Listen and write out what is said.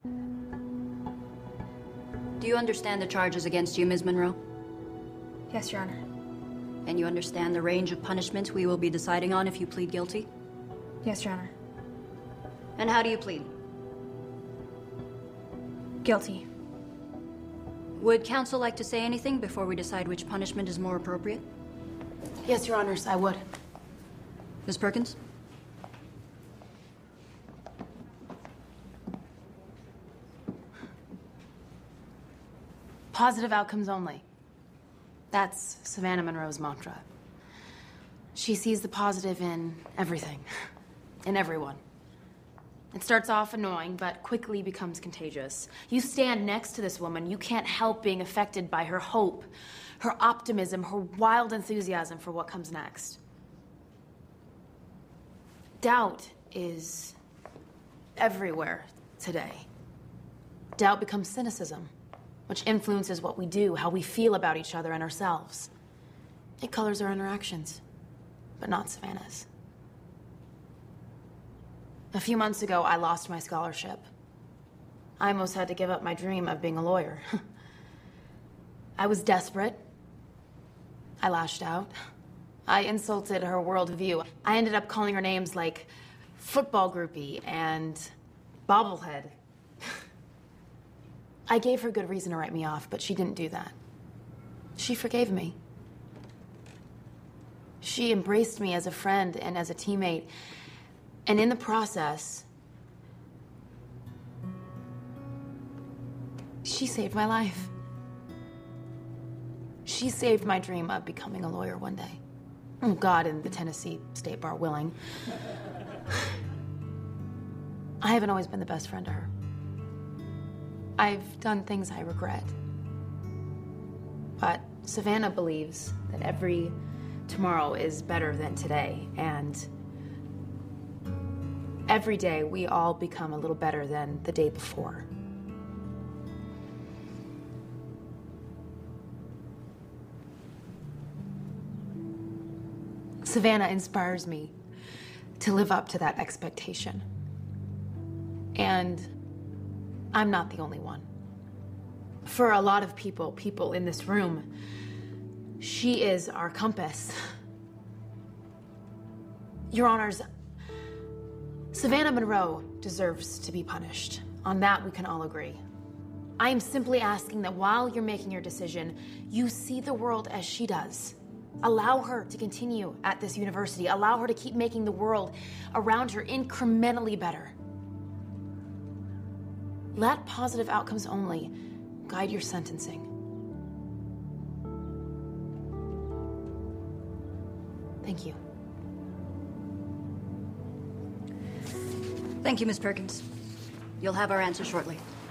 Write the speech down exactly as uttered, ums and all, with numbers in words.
Do you understand the charges against you, Miz Monroe? Yes, Your Honor. And you understand the range of punishment we will be deciding on if you plead guilty? Yes, Your Honor. And how do you plead? Guilty. Would counsel like to say anything before we decide which punishment is more appropriate? Yes, Your Honors, I would. Miz Perkins? Positive outcomes only. That's Savannah Monroe's mantra. She sees the positive in everything, in everyone. It starts off annoying, but quickly becomes contagious. You stand next to this woman, you can't help being affected by her hope, her optimism, her wild enthusiasm for what comes next. Doubt is everywhere today. Doubt becomes cynicism, which influences what we do, how we feel about each other and ourselves. It colors our interactions, but not Savannah's. A few months ago, I lost my scholarship. I almost had to give up my dream of being a lawyer. I was desperate. I lashed out. I insulted her worldview. I ended up calling her names like football groupie and bobblehead. I gave her good reason to write me off, but she didn't do that. She forgave me. She embraced me as a friend and as a teammate. And in the process, she saved my life. She saved my dream of becoming a lawyer one day. Oh, God and the Tennessee State Bar willing. I haven't always been the best friend to her. I've done things I regret. But Savannah believes that every tomorrow is better than today, and every day we all become a little better than the day before. Savannah inspires me to live up to that expectation. And I'm not the only one. For a lot of people, people in this room, she is our compass. Your Honors, Savannah Monroe deserves to be punished. On that, we can all agree. I am simply asking that while you're making your decision, you see the world as she does. Allow her to continue at this university. Allow her to keep making the world around her incrementally better. Let positive outcomes only guide your sentencing. Thank you. Thank you, Miz Perkins. You'll have our answer shortly.